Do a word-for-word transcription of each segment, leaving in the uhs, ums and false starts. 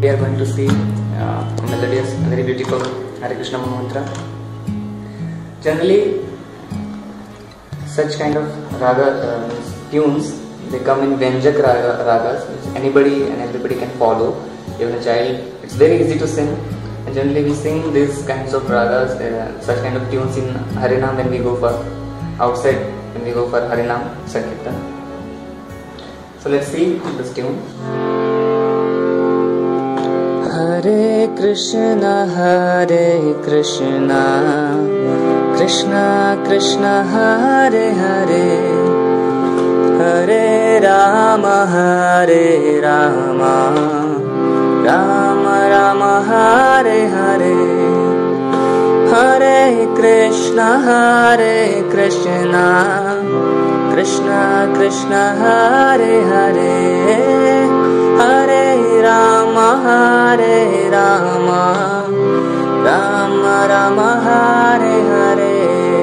we are going to see uh, a melodious, very beautiful Hare Krishna mantra. Generally, such kind of raga uh, tunes, they come in Vyanjak raga, ragas, which anybody and everybody can follow, even a child. It's very easy to sing. And generally, we sing these kinds of ragas, uh, such kind of tunes in Harinam when we go for outside, when we go for Harinam Sankirtan. So let's see this tune. Hare Krishna, Hare Krishna, Krishna Krishna, Hare Hare, Hare Rama, Hare Rama, Rama Rama, Hare Hare, Hare Krishna, Hare Krishna, Krishna Krishna, Hare Hare, Hare Rama, Hare Rama, Rama Rama, Hare Hare,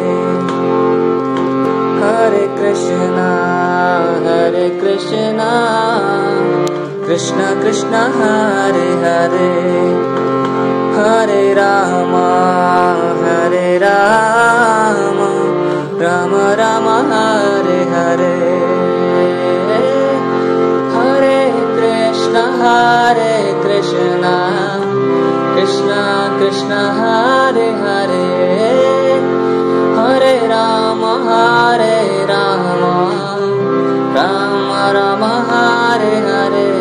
Hare Krishna, Hare Krishna, Krishna Krishna, Hare Hare, Hare Rama, Hare Rama, Rama Rama, Hare Hare, Hare Krishna, Hare Krishna, Krishna Krishna, Hare Hare, Hare Rama, Hare Rama, Rama Rama, Hare Hare,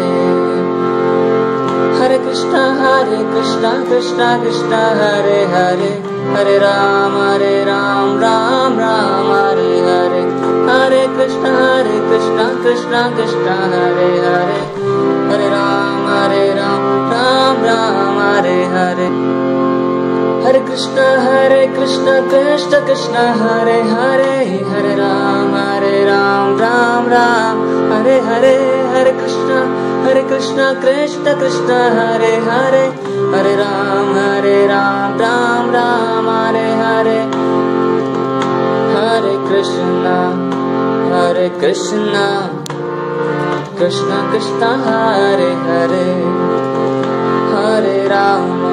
Hare Krishna, Hare Krishna, Krishna Krishna, Hare Hare, Hare Rama, Hare Ram, Ram Ram, Hare Hare, Hare Krishna, Hare Krishna, Krishna Krishna, Hare Hare, Hare Rama, Hare Ram, Ram Ram, Hare Hare, Hare Krishna, Hare Krishna, Krishna Krishna, Hare Hare, Hare Rama, Hare Ram, Ram Ram, Hare Hare, Hare Krishna, Hare Krishna, Krishna Krishna, Hare Hare, Hare Ram, Hare Ram, Ram Ram, Hare Hare, Hare Krishna, Hare Krishna, Krishna Krishna, Hare Hare, Hare Ram,